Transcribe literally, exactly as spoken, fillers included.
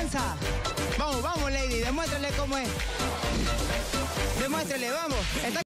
danza. Vamos, vamos, lady, demuéstrale cómo es. Demuéstrale, vamos. Está